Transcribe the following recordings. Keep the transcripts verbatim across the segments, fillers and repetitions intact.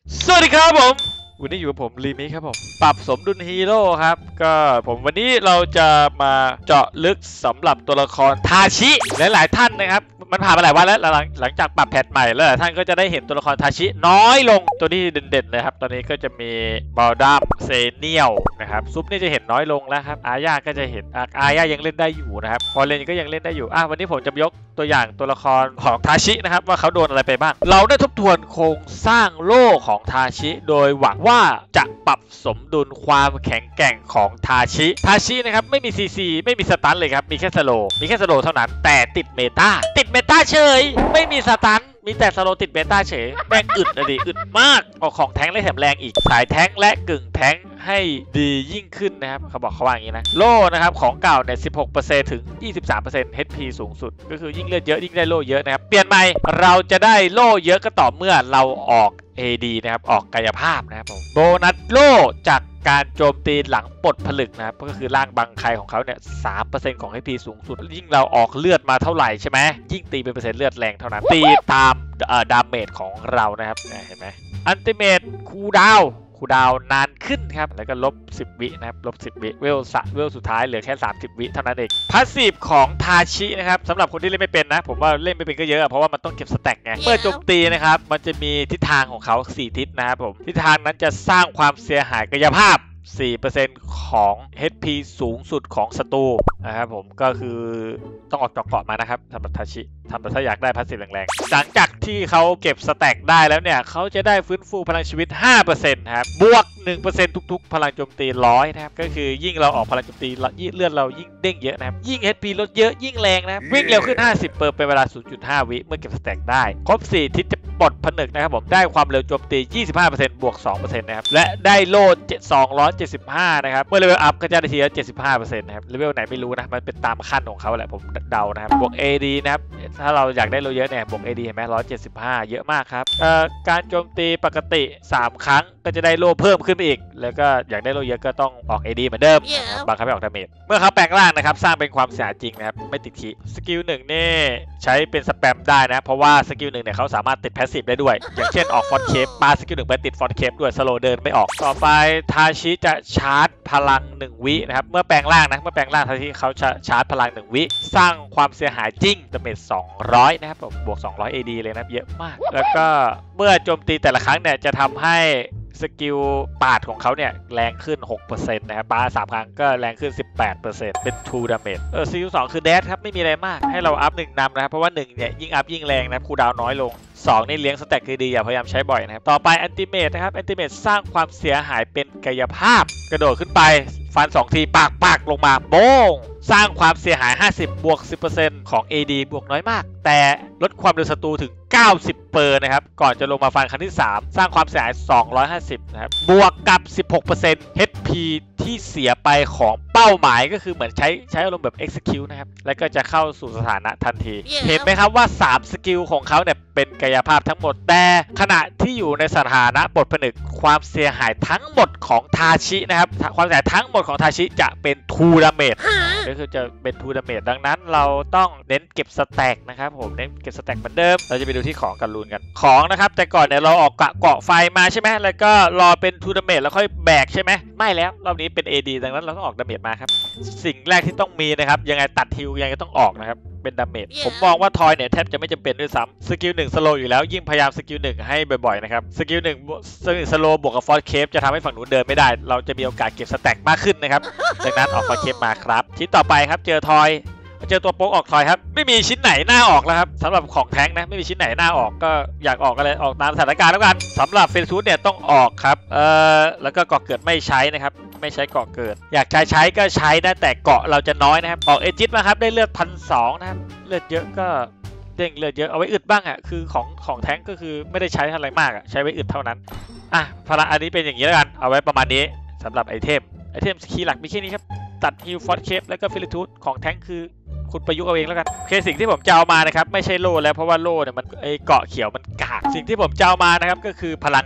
สวัสดีครับผมวันนี้อยู่กับผมรีมิครับผมปรับสมดุลฮีโร่ครับก็ผมวันนี้เราจะมาเจาะลึกสำหรับตัวละครทาชิหลายๆท่านนะครับมันผ่านมาหลายวันแล้วหลังหลังจากปรับแพทใหม่แล้วท่านก็จะได้เห็นตัวละครทาชิน้อยลงตัวที่เด่นๆเลยครับตอนนี้ก็จะมีบาลดัมเซเนียลนะครับซุปนี่จะเห็นน้อยลงแล้วครับอาญาก็จะเห็นอาญายังเล่นได้อยู่นะครับพอเลนก็ยังเล่นได้อยู่อ่ะวันนี้ผมจะยกตัวอย่างตัวละครของทาชินะครับว่าเขาโดนอะไรไปบ้างเราได้ทบทวนโครงสร้างโล่ของทาชิโดยหวังว่าจะปรับสมดุลความแข็งแกร่งของทาชิทาชินะครับไม่มีซีซีไม่มีสตันเลยครับมีแค่สโลมีแค่สโลเท่านั้นแต่ติดเมตาติดเมตาเฉยไม่มีสตันมีแต่สโลติดเบต้าเฉยแม่งอึดอะดิอึดมากออกของแท้งและแถมแรงอีกสายแท้งและกึ่งแท้งให้ดียิ่งขึ้นนะครับเขาบอกเขาว่าอย่างนี้นะโล่นะครับของเก่าเนี่ย สิบหกเปอร์เซ็นต์ ถึง ยี่สิบสามเปอร์เซ็นต์ เอช พี สูงสุดก็คือยิ่งเลือดเยอะยิ่งได้โล่เยอะนะครับเปลี่ยนใหม่เราจะได้โล่เยอะก็ต่อเมื่อเราออก เอ ดี นะครับออกกายภาพนะครับผมโบนัสโล่จากการโจมตีหลังปลดผลึกนะครับก็คือร่างบังไคของเขาเนี่ย สามเปอร์เซ็นต์ ของ เอช พี สูงสุดยิ่งเราออกเลือดมาเท่าไหร่ใช่ไหมยิ่งตีเป็นเปอร์เซ็นต์เลือดแรงเท่านั้นตีตามดาเมจของเรานะครับเห็นไหมอันติเมตคูดาวคูดาวนานขึ้นครับแล้วก็ลบสิบวินะครับลบสิบวิเวลสะเวลสุดท้ายเหลือแค่สามสิบวิเท่านั้นเองพาสซีฟของทาชินะครับสำหรับคนที่เล่นไม่เป็นนะผมว่าเล่นไม่เป็นก็เยอะเพราะว่ามันต้องเก็บสแต็กไงเมื่อโจมตีนะครับมันจะมีทิศทางของเขาสี่ทิศนะครับผมทิศทางนั้นจะสร้างความเสียหายกายภาพสี่เปอร์เซ็นต์ ของ เอช พี สูงสุดของศัตรูนะครับผมก็คือต้องออกจากเกาะมานะครับสำหรับทาชิทำแต่ถ้าอยากได้พาสซีฟแรงๆหลังจากที่เขาเก็บสแต็กได้แล้วเนี่ยเขาจะได้ฟื้นฟูพลังชีวิต ห้าเปอร์เซ็นต์ ครับบวก หนึ่งเปอร์เซ็นต์ ทุกๆพลังโจมตีร้อยนะครับก็คือยิ่งเราออกพลังโจมตีเลือดเรายิ่งเด้งเยอะนะครับยิ่ง เอช พี ลดเยอะยิ่งแรงนะครับวิ่งเร็วขึ้นห้าสิบเปอร์เซ็นต์เป็นเวลา ศูนย์จุดห้า วิเมื่อเก็บสแต็กได้ครบสี่ทิศจะปลดผนึกนะครับผมได้ความเร็วโจมตี ยี่สิบห้าเปอร์เซ็นต์ บวก สองเปอร์เซ็นต์ นะครับและได้โล่สองร้อยเจ็ดสิบห้านะครับเมื่อเลเวลอัพก็จะได้ทีละ เจ็ดสิบห้าเปอร์เซ็นต์ นะครับเลเวลไหนไม่รู้นะมันเป็นตามขั้นของเขาแหละผมเดานะครับบวก เอ ดี นะครับถ้าเราอยากได้โล่เยอะเนี่ยบวก เอ ดี เห็นไหมหนึ่งร้อยเจ็ดสิบห้าเยอะมากครับเอ่อการโจมตีปกติสามครั้งก็จะได้โล่เพิ่มขึ้นไปอีกแล้วก็อยากได้โล่เยอะก็ต้องออก เอ ดี เหมือนเดิม yeah. บางครั้งไม่ออกดาเมจเมื่อเขาแปลงร่างนะครับสร้างเป็นความเสียจริงนะครับไม่ติดคีสกิลหนึ่งนี่ใช้เป็นสแปมได้นะเพราะว่าสกิลหนึ่งเนี่ยเขาสามารถติดแพสซีฟได้ด้วยอย่างเช่นออกฟอนเคปปาสกิลหนึ่งไปติดฟอนเคปด้วยสโลเดินไม่ออกต่อไปทาชิจะชาร์จพลังหนึ่งวินะครับเมื่อแปลงร่างนะเมื่อแปลงร่างทาชิเขาจะชาร์จพลังหนึ่งวิสร้างความเสียหายจริงดาเมจสองร้อยนะครับผมบวกสองร้อย เอ ดี เลยนะเยอะมากแล้วก็เมื่อโจมตีแต่ละครั้งเนี่ยจะทำให้สกิลปาดของเขาเนี่ยแรงขึ้น หกเปอร์เซ็นต์ นะครับปาสามครั้งก็แรงขึ้น สิบแปดเปอร์เซ็นต์ เป็นทูดาเมจเออสกิลสองคือแดชครับไม่มีอะไรมากให้เราอัพหนึ่งนำนะครับเพราะว่าหนึ่งเนี่ยยิ่งอัพยิ่งแรงนะคูลดาวน์น้อยลงสองนี่เลี้ยงสแต็กคือดีอย่าพยายามใช้บ่อยนะครับต่อไปอันติเมตนะครับอันติเมตสร้างความเสียหายเป็นกายภาพกระโดดขึ้นไปฟันสองทีปากปากลงมาโป้งสร้างความเสียหายห้าสิบบวก สิบเปอร์เซ็นต์ ของ เอ ดี บวกน้อยมากแต่ลดความเร็วศัตรูถึงเก้าสิบเปอร์นะครับก่อนจะลงมาฟันครั้งที่สามสร้างความเสียหายสองร้อยห้าสิบนะครับบวกกับ สิบหกเปอร์เซ็นต์ เอช พี ที่เสียไปของเป้าหมายก็คือเหมือนใช้ใช้อารมณ์แบบ execute นะครับแล้วก็จะเข้าสู่สถานะทันที yeah. เห็นไหมครับว่าสามสกิลของเขาเนี่ยเป็นกายภาพทั้งหมดแต่ขณะที่อยู่ในสถานะปลดผนึกความเสียหายทั้งหมดของทาชินะครับความเสียหายทั้งหมดของทาชิจะเป็นทูดาเมจก็คือจะเป็นทูดาเมจดังนั้นเราต้องเน้นเก็บสแต็กนะครับผมเน้นเก็บสแต็กเหมือนเดิมเราจะไปดูที่ของกันลูนกันของนะครับแต่ก่อนเนี่ยเราออกเกาะไฟมาใช่ไหมแล้วก็รอเป็นทูดาเมจแล้วค่อยแบกใช่ไหมไม่แล้วรอบนี้เป็น เอ ดี ดังนั้นเราต้องออกดาเมจมาครับสิ่งแรกที่ต้องมีนะครับยังไงตัดฮิลยังไงต้องออกนะครับเป็นดาเมจ yeah. ผมมองว่าทอยเนี่ยแทบจะไม่จำเป็นด้วยซ้ำสกิลหนึ่งสโลอยู่แล้วยิ่งพยายามสกิลหนึ่งให้บ่อยๆนะครับสกิลหนึ่งสโลบวกกับฟอร์เคปจะทำให้ฝั่งนู้นเดินไม่ได้เราจะมีโอกาสเก็บสแต็กมากขึ้นนะครับดังนั้นออกฟอร์เคปมาครับชิ้นต่อไปครับเจอทอยเจอตัวโป๊กออกทอยครับไม่มีชิ้นไหนหน้าออกแล้วครับสำหรับของแท้งนะไม่มีชิ้นไหนหน้าออกก็อยากออกกันเลยออกตามสถานการณ์แล้วกันสำหรับเฟรซูดเนี่ยต้องออกครับเอ่อแล้วก็เกาะเกิดไม่ใช้นะครับไม่ใช้เกาะเกิดอยากใช้ใช้ก็ใช้นะแต่เกาะเราจะน้อยนะครับออกเอจิตมาครับได้เลือดพันสองนะครับเลือดเยอะก็เด้งเลือดเยอะเอาไว้อึดบ้างอ่ะคือของของแท้งก็คือไม่ได้ใช้อะไรมากอ่ะใช้ไว้อึดเท่านั้นอ่ะพลังอันนี้เป็นอย่างนี้แล้วกันเอาไว้ประมาณนี้สำหรับไอเทมไอเทมคีย์หลักมีแค่นี้ครับตัดฮิลฟอสเคปแล้วก็ฟิลิทูดของแท้งคือคุณประยุกต์เอาเองแล้วกันโอเคสิ่งที่ผมจะเอามานะครับไม่ใช่โล่แล้วเพราะว่าโล่เนี่ยมันไอเกาะเขียวมันกากสิ่งที่ผมจะเอามานะครับก็คือพลัง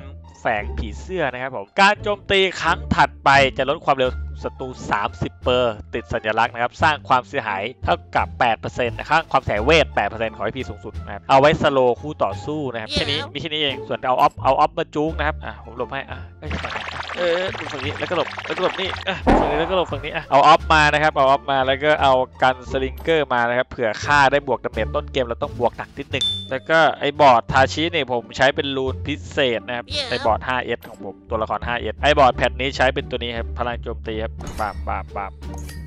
แฝงผีเสื้อนะครับผมการโจมตีครั้งถัดไปจะลดความเร็วศัตรู สามสิบเปอร์ ติดสัญลักษณ์นะครับสร้างความเสียหายเท่ากับ แปดเปอร์เซ็นต์ นะครับความเสียเวท แปดเปอร์เซ็นต์ ของ ไอ พี สูงสุดนะครับเอาไว้สโลว์คู่ต่อสู้นะครับแค่นี้มีแค่นี้เองส่วนเอาออฟเอาออฟมาจู๊กนะครับอ่ะผมหลบให้อ่ะเอ้ยฝั่งนี้เออดูฝั่งนี้แล้วก็หลบแล้วก็หลบนี่อ่ะฝั่งนี้แล้วก็หลบฝั่งนี้อ่ะเอาออฟมานะครับเอาออฟมาแล้วก็เอากันสลิงเกอร์มานะครับเผื่อฆ่าได้บวกดาเมจต้นเกมเราต้องบวกหนักนิดนึงแล้วก็ไอ้บอร์ดทาชิเนี่ยผมใช้เป็นรูนพิเศษนะครับไอ้บอร์ด ไฟว์ เอส ของผมตัวละคร ไฟว์ เอส ไอ้บอร์ดแพทนี้ใช้เป็นตัวนี้ครับพลังโจมตีครับบาบบาบบาบ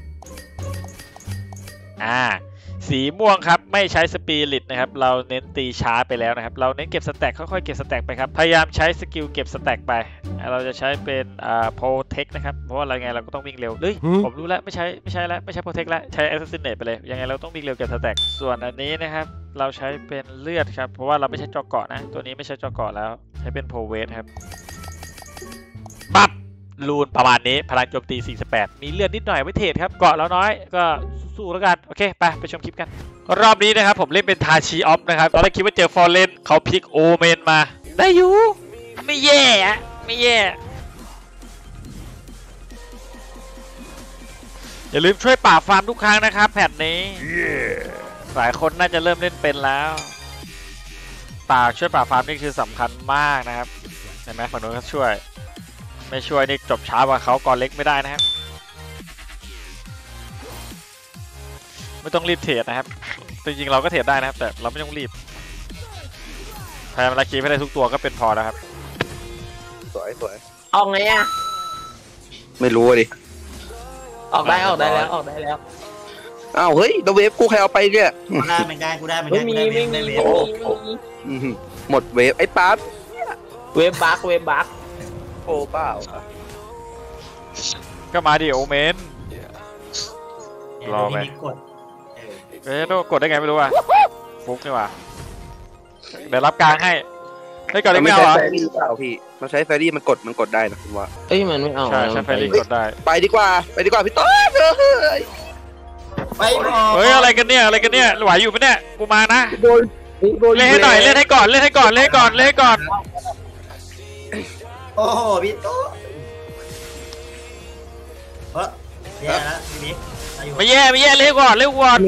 อ่าสีม่วงครับไม่ใช้สปิริตนะครับเราเน้นตีช้าไปแล้วนะครับเราเน้นเก็บสแต็กค่อยๆเก็บสแต็กไปครับพยายามใช้สกิลเก็บสแต็กไปเราจะใช้เป็นอ่าโปรเทคนะครับเพราะว่าอะไรไงเราก็ต้องวิ่งเร็วเฮ้ยผมรู้แล้วไม่ใช้ไม่ใช้แล้วไม่ใช้โปรเทคแล้วใช้แอสซัสซินเนตไปเลยยังไงเราต้องวิ่งเร็วเก็บสแต็กส่วนอันนี้นะครับเราใช้เป็นเลือดครับเพราะว่าเราไม่ใช่จอเกาะนะตัวนี้ไม่ใช่จอเกาะแล้วใช้เป็นโพเวทครับปั๊บรูนประมาณนี้พลังโจมตีสี่สิบแปดมีเลือดนิดหน่อยไว้เทรดครับเกาะแล้วน้อยก็สู้ๆแล้วกันโอเคไปไปชมคลิปกันรอบนี้นะครับผมเล่นเป็นทาชิออฟนะครับตอนแรกคิดว่าเจอฟอร์เรนเขาพิกโอเมนมาได้อยู่ไม่แย่ไม่แย่อย่าลืมช่วยป่าฟาร์มทุกครั้งนะครับแพทนี้ yeah. หลายคนน่าจะเริ่มเล่นเป็นแล้วป่าช่วยป่าฟาร์มนี่คือสำคัญมากนะครับเห็นไหมฝั่งนู้นเขาช่วยไม่ช่วยนี่จบช้ากว่าเขาก่อนเล็กไม่ได้นะครับไม่ต้องรีบเทรดนะครับจริงๆเราก็เทรดได้นะครับแต่เราไม่ต้องรีบพยายามรักคีให้ได้ทุกตัวก็เป็นพอแล้วครับสวยสวยออกไงอ่ะไม่รู้ดิออกได้ออกได้แล้วออกได้แล้วอ้าวเฮ้ยดาวเวฟกูใครเอาไปเนี่ยได้ไม่ได้กูได้ไม่ได้ไม่มีไม่มีหมดเวฟไอ้ปั๊บเวฟบักเวฟบักโอ้เปล่าก็มาดิโอเมนรอไปเอ๊ะต้องกดได้ไงไม่รู้อ่ะฟุกนี่ว่ะเดี๋ยวรับกลางให้ได้ก่อนเลยไม่เอาเหรอพี่เราใช้แฟรี่มันกดมันกดได้นะคุณว่าเอ้ยมันไม่เอาใช่ใช้แฟรี่กดได้ไปดีกว่าไปดีกว่าพี่ต้นเลยไปเฮ้ยอะไรกันเนี่ยอะไรกันเนี่ยไหวอยู่ไหมเนี่ยกูมานะเล่นให้หน่อยเล่นให้ก่อนเล่นให้ก่อนเล่นให้ก่อนเล่นให้ก่อนโอ้โหพี่โต้เฮ้ยแย่แล้วพี่บิ๊กไม่แย่ไม่แย่เล่นก่อนเล่นก่อน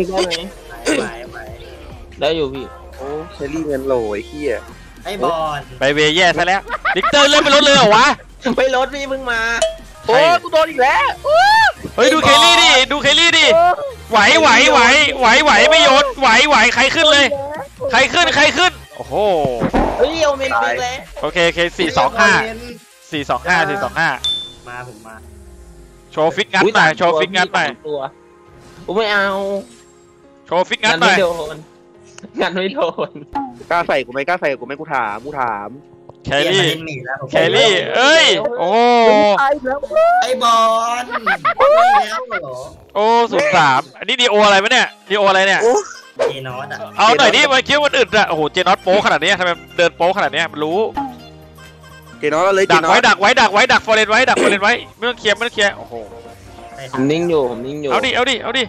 ได้อยู่พี่โอ้เชอรี่เงินโหลไอ้เหี้ยไอ้บอลไปเวแย่ซะแล้วดิกเตอร์เล่นไปรถเลยเหรอวะไปรถพี่เพิ่งมาโอ้กูโดนอีกแล้วเฮ้ยดูเคลลี่ดิดูเคลลี่ดิไหวไหวไหวไหวไหวไม่โยนไหวไหวใครขึ้นเลยใครขึ้นใครขึ้นโอ้โหเฮ้ยโอเมนไปแล้วโอเคโอเคสี่สองห้าสี่สองห้าสี่สองห้ามาผมมาโชว์ฟิกงัดหน่อยโชว์ฟิกงัดหน่อยตัวกูไม่เอาโชว์ฟิกงัดหน่อยงานไม่โดนกล้าใส่กูไหมกล้าใส่กูไหมกูถามกูถามแคลรี่แคลรี่เอ้ยโอ้ไอ้บอลแล้วเหรอโอ้ศูนย์สามอันนี้ดีโออะไรวะเนี่ยดีโออะไรเนี่ยเจนอสอ่ะเอาหน่อยดิมาคิดว่ามันอึดอ่ะโอ้โหเจนอสโป๊ขนาดนี้ทำไมเดินโป๊ขนาดนี้มันรู้เจนอสเลยดักไว้ดักไว้ดักไว้ดักฟอร์เรนไว้ดักฟอร์เรนไว้ไม่ต้องเคลียร์ไม่ต้องเคลียร์โอ้โหผมนิ่งอยู่ผมนิ่งอยู่เอาดิเอาดิเอาดิ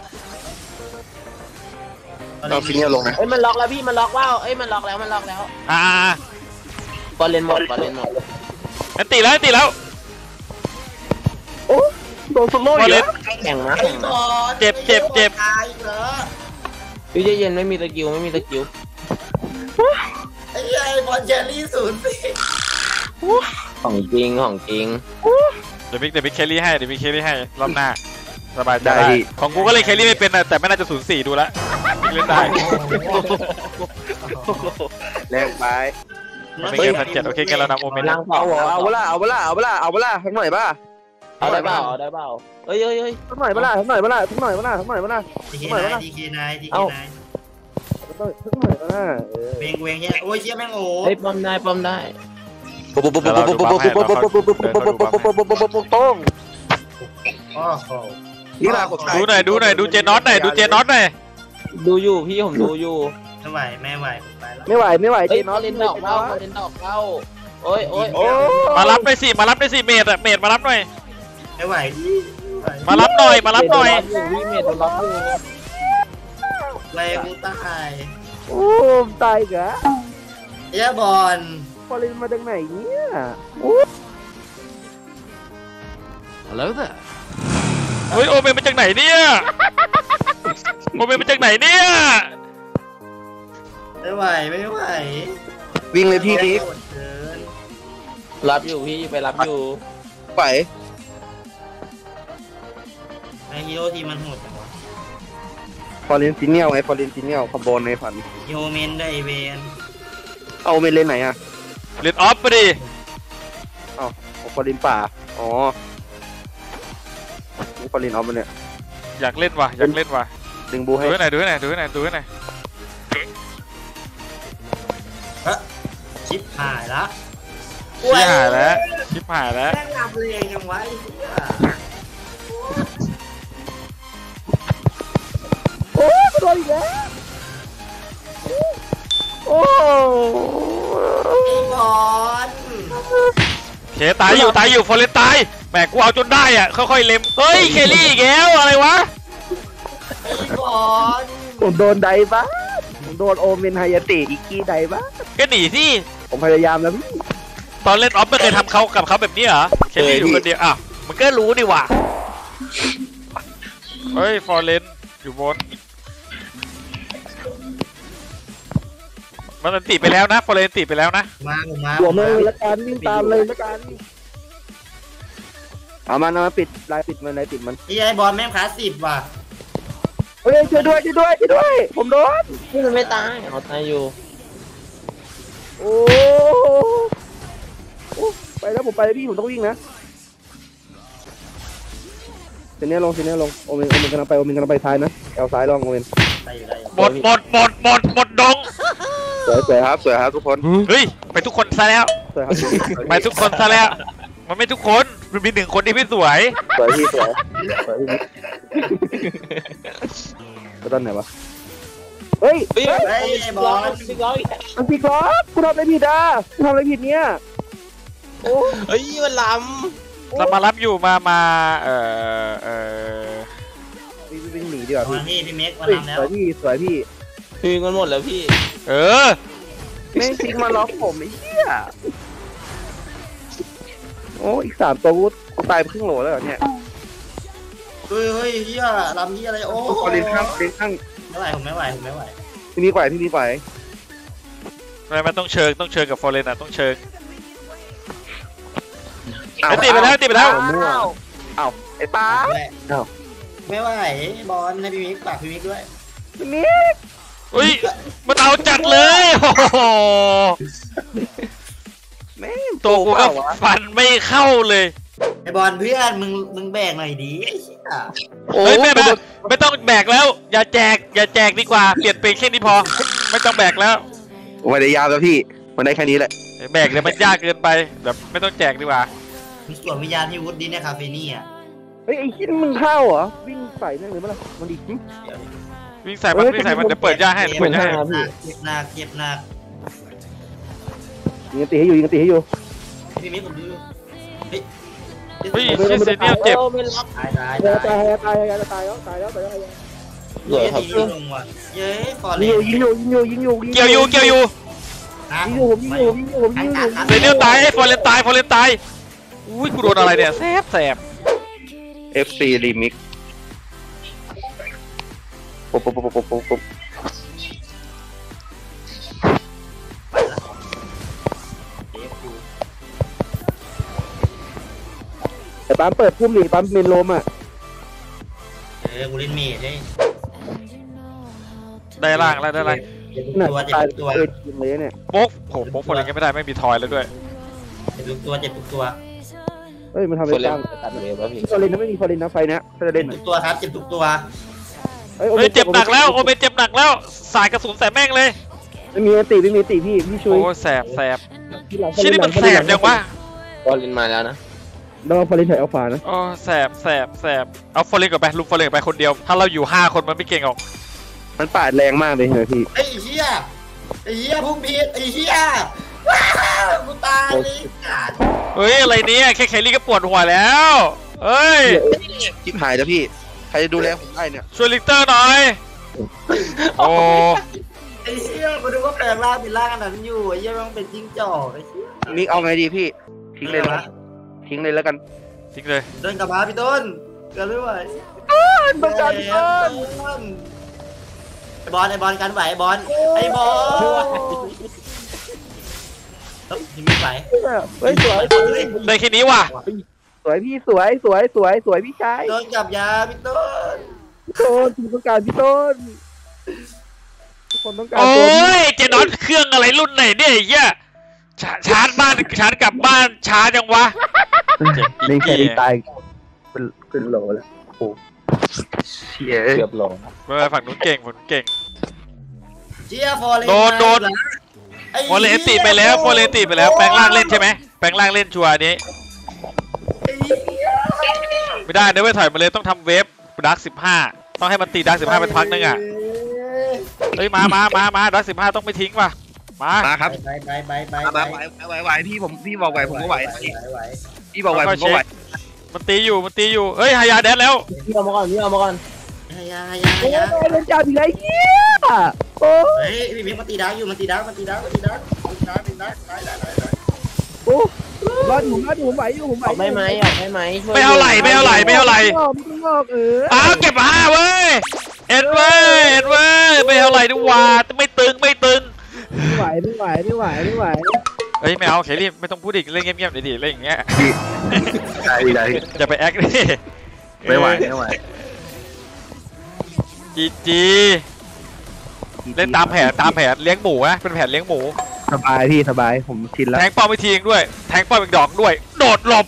เราฟิงเนี่ยลงนะเอ้ยมันล็อกแล้วพี่มันล็อกว่าเอ้ยมันล็อกแล้วมันล็อกแล้วอ่าบอลเลนหมดบอลเลนหมดอันตีแล้วอันตีแล้วโอ้โดนสโลว์อีกแล้วแข่งนะเจ็บเจ็บเจ็บพี่ใจเย็นไม่มีตะกิ้วไม่มีตะกิ้วไอ้ไอ้บอลเจลลี่ศูนย์สี่ของจริงของจริงเดี๋ยวมิกเดี๋ยวมิกเคลลี่ให้เดี๋ยวมิกเคลลี่ให้รอบหน้าสบายใจของกูก็เลยเคลลี่ไม่เป็นแต่ไม่น่าจะศูนย์สี่ดูแลเล่นได้แรงไปมันเป็นเกมพันเจ็ดโอเคกันเรานำโอเมนต์เอาเอาเวลาเอาเวลาเอาเวลาเอาเวลาทั้งหน่อยป่ะเอาได้เปล่าเอาได้เปล่าเฮ้ยเฮ้ยเฮ้ยทั้งหน่อยเวลาทั้งหน่อยเวลาทั้งหน่อยเวลาทั้งหน่อยเวลาทั้งหน่อยเวลาดีเคนายดีเคนายทั้งหน่อยเวลาเวงเวงเนี่ยโอ้ยเชี่ยแม่งโอ้เฮ้ยป้อมได้ป้อมได้ปุ๊บปุ๊บปุ๊บปุ๊บปุ๊บปุ๊บปุ๊บปุ๊บปุ๊บปุ๊บปุ๊บปุ๊บปุ๊บปุ๊บปุ๊บปุ๊บปุ๊บต้องดูหน่อยดูหน่อยดูเจน็อตหน่อยดูเจน็อตหน่อยดูอยู่พี่ผมดูอยู่ไม่ไหวไม่ไหวไม่ไหวไม่ไหวเจน็อตเล่นดอกเข้าเล่นดอกเข้าโอ้ยโอ้ยมารับหน่อยสิมารับหน่อยสิเมดอะเมดมารับหน่อยไม่ไหวมารับหน่อยมารับหน่อยพี่เมดโดนล็อกอยู่เลยกูตายโอ้ตายกะเยอะบอลฟอร์เรนมาจากไหนเนี่ย Hello there. เฮ้ยโอเมนมาจากไหนเนี่ยโอเมนมาจากไหนเนี่ยไม่ไหวไม่ไหววิ่งเลยพี่ดิ๊กโหดเกินรับอยู่พี่ไปรับอยู่ไปไอฮีโร่ทีมมันโหดจังวะฟอร์เรนซิเนียลไงฟอร์เรนซิเนียลคอมโบในฝันโยเมนได้ไอเวนเอาเมนเล่นไหนอ่ะเล่นออฟไปดิอ้าวฟอร์เรนป่าอ๋อนี่ฟอร์เรนออฟมาเนี่ยอยากเล่นว่ะอยากเล่นว่ะดึงบูดูให้ให้หน่อยดูให้หน่อยดูให้หน่อยดูให้หน่อยเฮ้ยชิปหายละชิบหายแล้วชิบหายแล้วแม่งนำเลยยังไวะไอ้เหี้ยโอ้ยโดนอีกแล้วโอ้ไอ้บอลเคตายอยู่ตายอยู่ฟอร์เรนตายแหมกูเอาจนได้อ่ะค่อยๆเล็มเฮ้ยเคลลี่อีกแล้วอะไรวะไอ้บอลผมโดนไดบ้าผมโดนโอเมนไฮยาเตะอีกกี้ไดบ้าก็หนีสิผมพยายามแล้วพี่ตอนเล่นออฟไม่เคยทำเขากับเขาแบบนี้เหรอเคลลี่อยู่คนเดียวอ่ะมันก็รู้ดิว่ะเฮ้ยฟอร์เรนอยู่บนมันติดไปแล้วนะฟอร์เรนติดไปแล้วนะมาผมมาหัวมือละกันวิ่งตามเลยละกันเอามันเอามาปิดลายปิดมันลายปิดมันไอ้ไอ้บอลแม่งคลาสสิบว่ะเฮ้ยช่วยด้วยช่วยด้วยช่วยด้วย ผมโดนพี่มันไม่ตายเขาตายอยู่โอ้โอ้ไปแล้วผมไปแล้วพี่ผมต้องวิ่งนะเซเนียลงเซเนียลงโอเมนโอเมนกำลังไปโอเมนกำลังไปซ้ายนะเอาซ้ายลองโอเมนได้อยู่ได้อยู่หมดหมดหมดหมดหมดดงสวยสวยครับสวยครับทุกคนเฮ้ยไปทุกคนซะแล้วสวยครับไปทุกคนซะแล้ว มันไม่ทุกคนมันมีหนึ่งคนที่ไม่สวยสวยพี่สวยสวยพี่ไปตอนไหนวะเฮ้ยเฮ้ยเฮ้ยไอ้บอลพี่ร้อยมันผิดครับคุณทำอะไรผิดอ่ะคุณทำอะไรผิดเนี่ยโอ้เฮ้ยมันล้เรามารับอยู่มามาเอ่อเอ่อวิ่งวิ่งหนีดีกว่ามาพี่พี่พี่เมกมาเฮ้ยทำแล้สววยพี่สวยพี่ำพี่มันหมดแล้วพี่เออแม่งทิ้งมาล็อกผมไอ้เหี้ยโอ้อีกสามตัวกูตายไปครึ่งโหลแล้วเหรอเนี่ยเฮ้ยเฮ้ยเฮียลำเฮียอะไรโอ้พอเล่นข้างเล่นข้างไม่ไหวผมไม่ไหวผมไม่ไหวพี่มีกว่าพี่มีกว่าไม่มันต้องเชิงต้องเชิงกับฟอร์เรนอ่ะต้องเชิงไอ้ตีไปแล้วตีไปแล้วอ้าวอ้าวไอ้ป้าไม่ไม่ไหวบอลให้พี่เมกฝากพี่เมกด้วยพี่มิกอุ้ยมันเอาจัดเลยโอ้โหแม่งตัวกูก็ฟันไม่เข้าเลยไอ้บอลเพื่อนมึงมึงแบกหน่อยดิไอ้เหี้ยโอ้เฮ้ยไม่ไม่ไม่ต้องแบกแล้ว อย่าแจกอย่าแจกดีกว่าเปลี่ยนเป็นแค่นี้พอ ไม่ต้องแบกแล้วไม่ได้ยาวแล้วพี่มันได้แค่นี้แหละแบกเลยมันยากเกินไปแบบไม่ต้องแจกดีกว่ามึงสวมวิญญาณที่วุฒิดิเนี่ยคาเฟนี่อ่ะเฮ้ยไอ้ชิ้นมึงเข้าเหรอวิ่งใส่แม่งเลยมั้ยล่ะมันดีจริงวิ่งใส่มันวิ่งใส่มันเดี๋ยวเปิดย่าให้เดี๋ยวเปิดย่าให้เจ็บหนักเจ็บหนักยิงตีให้อยู่ยิงตีให้อยู่พี่เมกผมดูเฮ้ยเฮ้ยเชสเซเนียลเจ็บออไม่รับตายตายตายตายตายตายตายแล้วตายแล้วตายแล้วเหลือครับทีนี้ลงว่ะเย้ฟอร์เรยิงอยู่นยิงอยู่ยิงอยู่ยิงอยู่เกี่ยวอยู่เกี่ยวอยู่นะยิงอยู่ผมยิงอยู่ผมยิงอยู่ผมยิงอยู่เซเนียลตายไอ้ฟอร์เรนตายฟอร์เรนตายอุ้ยกูโดนอะไรเนี่ยแสบแสบเอฟซีรีมิกปุ๊บปุ๊บปุ๊บปุ๊บปุ๊บปุ๊บ แต่ปั๊มเปิดพุ่มหนีปั๊มเมนโลมอ่ะเออกูเล่นเมดเลยได้ล่างแล้วได้ล่างเจ็บทุกน่าตัวจะเจ็บตายทุกตัวเออจริงเลยเนี่ยโป๊กโหโป๊กฟอร์เรนก็ไม่ได้ไม่มีทอยแล้วด้วยเจ็บทุกตัวเจ็บทุกตัวเฮ้ยมันทำคเป็นนเล่ตั้นงตัดเวฟแล้วพี่ฟอร์เรนนะไม่มีฟอร์เรนนะไฟนะถ้าจะเล่นทุกตัวครับเจ็บทุกตัวเฮ้ยเจ็บหนักแล้วโอเปนเจ็บหนักแล้วสายกระสุนใส่แม่งเลยไม่มีตีไม่มีตีพี่พี่ช่วยโอ้แสบแสบชิ้นนี้มันแสบจังวะบอลลินมาแล้วนะเราฟอร์เรนถ่ายอัลฟานะโอ้แสบแสบแสบเอาฟอร์เรนก่อนไปลุกฟอร์เรนไปคนเดียว ถ้าเราอยู่ห้าคนมันไม่เก่งหรอกมันปาดแรงมากเลยเหรอพี่ไอ้เหี้ยไอ้เหี้ยพุ่งผิดไอ้เหี้ยว้าวกูตายเลยขาดเฮ้ยอะไรเนี่ยแค่แครี่ก็ปวดหัวแล้วเฮ้ยชิบหายแล้วพี่ใครจะดูแลผมได้เนี่ยช่วยลิกเตอร์หน่อยโอ้ไอ้เหี้ยกูดูว่าแปลงร่างเป็นร่างอันนั้นอยู่ไอ้เหี้ยมันเป็นจิ้งจอกไอ้เหี้ยมิกเอาไงดีพี่ทิ้งเลยนะทิ้งเลยแล้วกันทิ้งเลยเดินกลับมาพี่ต้นเกินไม่ไหวต้องการพี่ต้นไอบอลไอบอลกันไหวไอบอลไอบอลเฮ้ยยังไม่ไหวเฮ้ยสวยได้แค่นี้ว่ะสวยพี่สวยสวยสวยสวยพี่ชายโดนจับยาพี่ต้นพี่ต้นทุกต้องการพี่ต้นทุกคนต้องการโอ้ตัวพี่ยเจนอตเครื่องอะไรรุ่นไหนเนี่ยไอ้เหี้ยชาชาร์จบ้านชาร์จกลับบ้านช้าจังวะลิงแครี่ตายเป็นเป็นโหลแล้วโอ้โหเชี่ยเกือบโหลไม่เป็นไรฝั่งนู้นเก่งฝั่งนู้นเก่งเจียฟอร์เรนโดนโดน โฟเลนติไปแล้วโฟเลนติไปแล้วแปลงร่างเล่นใช่ไหมแปลงร่างเล่นชัวร์อันนี้ไอ้เหี้ยไม่ได้เดี๋ยวไปถอยมาเลยต้องทำเวฟดักสิบห้าต้องให้มันตีดักสิบห้าเป็นพักนึงอ่ะเฮ้ยมามามามาดักสิบห้าต้องไม่ทิ้งว่ะมามาครับไปไปไปไปมาไหวไหวไหวพี่ผมพี่บอกไหวผมก็ไหวไหวพี่บอกไหวผมก็ไหวมันตีอยู่มันตีอยู่เฮ้ยฮายาแดดแล้วพี่เอามาก่อนพี่เอามาก่อนฮายาฮายาโอ้ฮายายเล่นจับอีกแล้วเหี้ยโอ้เฮ้ยพี่มิกมันตีดักอยู่มันตีดักมันตีดักมันตีดักมันตีดักมันตีดักได้ได้ได้ได้โอ้รอดผมรอดผมไหวอยู่ผมไหวออกได้ไหมออกได้ไหมช่วยไม่เอาไหลไม่เอาไหลไม่เอาไหลไม่ต้องงอกเอออ้าวเก็บห้าเว้ยเอ็ดเว้ยเอ็ดเว้ยไม่เอาไหลดีกว่าไม่ตึงไม่ตึงไม่ไหวไม่ไหวไม่ไหวไม่ไหวเฮ้ยไม่เอาเคลลี่ไม่ต้องพูดอีกเล่นเงียบๆดิเล่นอย่างเงี้ยได้ได้อย่าไปแอคดิไม่ไหวไม่ไหวจีจีเล่นตามแผนตามแผนเลี้ยงหมูนะเป็นแผนเลี้ยงหมูสบายพี่สบายผมชินแล้วแทงป้อมไปทีงด้วยแทงป้อมอีกดอกด้วย โดดหลบ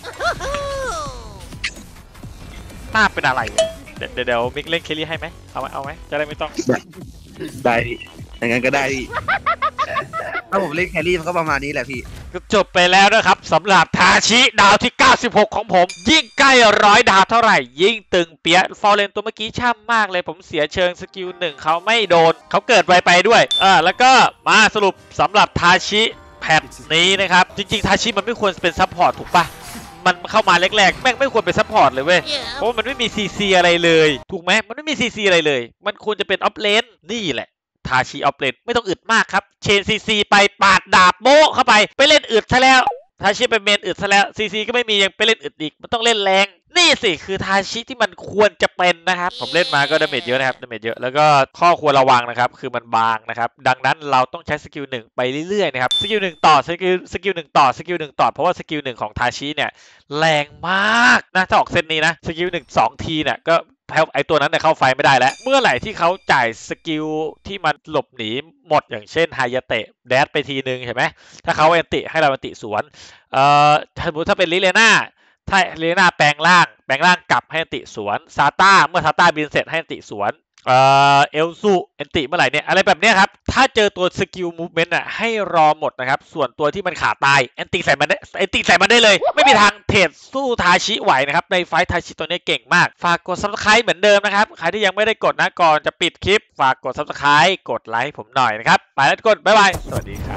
หน้าเป็นอะไรเดี๋ยวเดี๋ยวมิกเล่นเคลลี่ให้ไหมเอาไหมเอาไหมจะได้ไม่ต้องได้พี่อย่างนั้นก็ได้พี่ถ้าผมเล่นแครี่มันก็ประมาณนี้แหละพี่ก็จบไปแล้วนะครับสำหรับทาชิดาวที่ เก้าสิบหก ของผม ยิ่งใกล้ร้อยดาวเท่าไหร่ ยิ่งตึงเปียะฟอร์เรนตัวเมื่อกี้ช่ำมากเลยผมเสียเชิงสกิลหนึ่งเขาไม่โดนเขาเกิดไวไปด้วยอ่าแล้วก็มาสรุปสำหรับทาชิแพทนี้นะครับ จริงๆทาชิมันไม่ควรเป็นซัพพอร์ตถูกปะมันเข้ามาแรกๆแม่งไม่ควรเป็นซัพพอร์ตเลยเว้ยเพราะว่ามันไม่มีซีซีอะไรเลยถูกไหมมันไม่มีซีซีอะไรเลย มันควรจะเป็นออฟเลนนี่แหละทาชิออฟเลนไม่ต้องอึดมากครับเชนซีซีไปปาดดาบโม่เข้าไปไปเล่นอึดซะแล้วทาชิเป็นเมนอึดซะแล้วซีซีก็ไม่มียังไปเล่นอึดอีกมันต้องเล่นแรงนี่สิคือทาชิที่มันควรจะเป็นนะครับผมเล่นมาก็ดาเมจเยอะนะครับดาเมจเยอะแล้วก็ข้อควรระวังนะครับคือมันบางนะครับดังนั้นเราต้องใช้สกิลหนึ่งไปเรื่อยๆนะครับสกิลหนึ่งต่อสกิลสกิลหนึ่งต่อสกิลหนึ่งต่อเพราะว่าสกิลหนึ่งของทาชิเนี่ยแรงมากนะถ้าออกเซตนี้นะสกิลหนึ่งสองทีเนี่ยก็ไอตัวนั้นเนี่ยเข้าไฟไม่ได้แล้วเมื่อไหร่ที่เขาจ่ายสกิลที่มันหลบหนีหมดอย่างเช่นไฮยาเตะแดดไปทีนึงเห็นไหมถ้าเขาแอนติให้เราแอนติสวนเอ่อสมมติถ้าเป็นลิเลน่าถ้าลิเลน่าแปลงร่างแปลงร่างกลับให้แอนติสวนซาต้าเมื่อซาต้าบินเสร็จให้แอนติสวนเอ่อเอลซูแอนติเมื่อไหร่เนี่ยอะไรแบบเนี้ยครับถ้าเจอตัวสกิลมูฟเมนต์อ่ะให้รอหมดนะครับส่วนตัวที่มันขาตายแอนติใส่มันได้แอนติใส่มันได้เลยไม่มีทางเทรดสู้ทาชิไหวนะครับในไฟท์ทาชิตัวนี้เก่งมากฝากกด ซับสไครบ์ เหมือนเดิมนะครับใครที่ยังไม่ได้กดนะก่อนจะปิดคลิปฝากกด ซับสไครบ์ กดไลค์ผมหน่อยนะครับไปแล้วทุกคนบ๊ายบายสวัสดีครับ